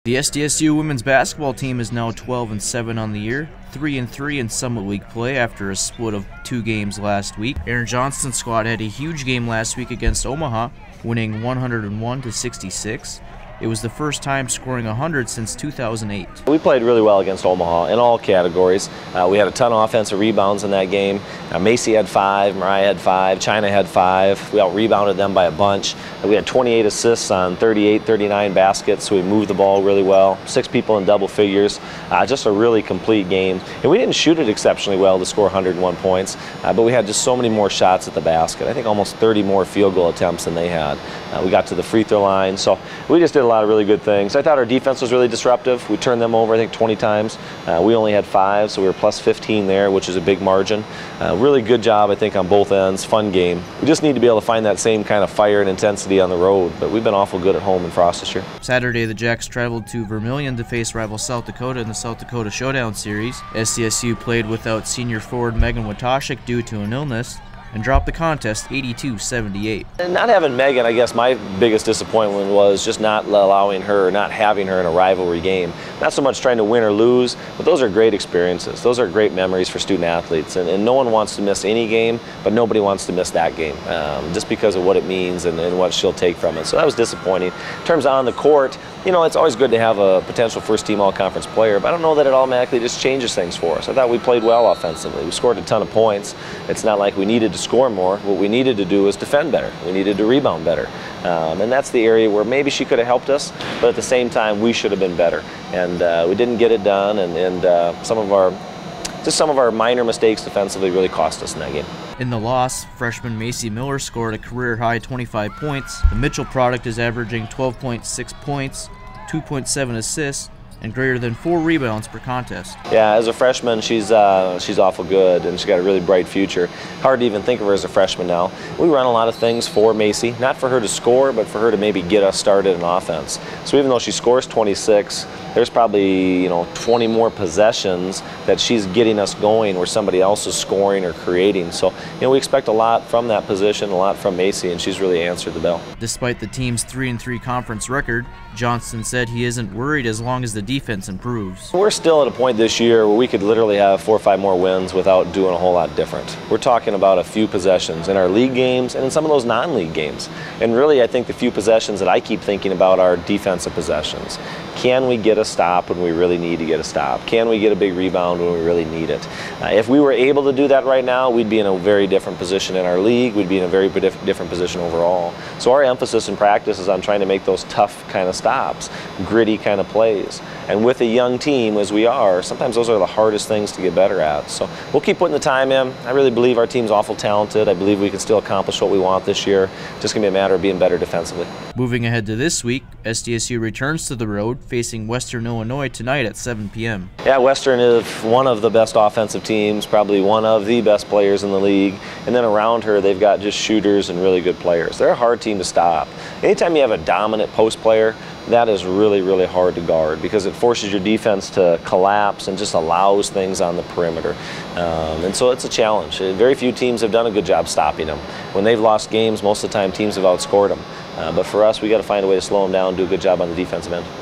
The SDSU women's basketball team is now 12-7 on the year, 3-3 in Summit League play after a split of 2 games last week. Aaron Johnston's squad had a huge game last week against Omaha, winning 101-66. It was the first time scoring 100 since 2008. We played really well against Omaha in all categories. We had a ton of offensive rebounds in that game. Macy had 5, Mariah had 5, China had 5. We out-rebounded them by a bunch. We had 28 assists on 38, 39 baskets, so we moved the ball really well. 6 people in double figures. Just a really complete game. And we didn't shoot it exceptionally well to score 101 points, but we had just so many more shots at the basket. I think almost 30 more field goal attempts than they had. We got to the free throw line, so we just did a lot of really good things. I thought our defense was really disruptive. We turned them over, I think, 20 times. We only had 5, so we were plus 15 there, which is a big margin. Really good job, I think, on both ends. Fun game. We just need to be able to find that same kind of fire and intensity on the road, but we've been awful good at home in Frost this year. Saturday, the Jacks traveled to Vermilion to face rival South Dakota in the South Dakota Showdown Series. SDSU played without senior forward Megan Watashik due to an illness, and dropped the contest 82-78. And not having Megan, I guess my biggest disappointment was just not allowing her, not having her in a rivalry game. Not so much trying to win or lose, but those are great experiences. Those are great memories for student athletes, and no one wants to miss any game, but nobody wants to miss that game, just because of what it means and what she'll take from it. So that was disappointing. In terms of on the court, you know, it's always good to have a potential first-team all-conference player, but I don't know that it automatically just changes things for us. I thought we played well offensively. We scored a ton of points. It's not like we needed to score more. What we needed to do was defend better. We needed to rebound better. And that's the area where maybe she could have helped us, but at the same time, we should have been better. And we didn't get it done, and some of our minor mistakes defensively really cost us in that game. In the loss, freshman Macy Miller scored a career-high 25 points. The Mitchell product is averaging 12.6 points, 2.7 assists, and greater than 4 rebounds per contest. Yeah, as a freshman, she's awful good, and she's got a really bright future. Hard to even think of her as a freshman now. We run a lot of things for Macy, not for her to score, but for her to maybe get us started in offense. So even though she scores 26, there's probably 20 more possessions that she's getting us going where somebody else is scoring or creating. So we expect a lot from that position, a lot from Macy, and she's really answered the bell. Despite the team's 3-3 conference record, Johnston said he isn't worried as long as the defense improves. We're still at a point this year where we could literally have 4 or 5 more wins without doing a whole lot different. We're talking about a few possessions in our league games and in some of those non-league games. And really, I think the few possessions that I keep thinking about are defensive possessions. Can we get a stop when we really need to get a stop? Can we get a big rebound when we really need it? If we were able to do that right now, we'd be in a very different position in our league. We'd be in a very different position overall. So our emphasis in practice is on trying to make those tough kind of stops, gritty kind of plays. And with a young team as we are, sometimes those are the hardest things to get better at. So we'll keep putting the time in. I really believe our team's awful talented. I believe we can still accomplish what we want this year. It's just going to be a matter of being better defensively. Moving ahead to this week, SDSU returns to the road, facing Western Illinois tonight at 7 p.m. Yeah, Western is one of the best offensive teams, probably one of the best players in the league. And then around her, they've got just shooters and really good players. They're a hard team to stop. Anytime you have a dominant post player, that is really, really hard to guard because it forces your defense to collapse and just allows things on the perimeter. And so it's a challenge. Very few teams have done a good job stopping them. When they've lost games, most of the time teams have outscored them. But for us, we got to find a way to slow them down, do a good job on the defensive end.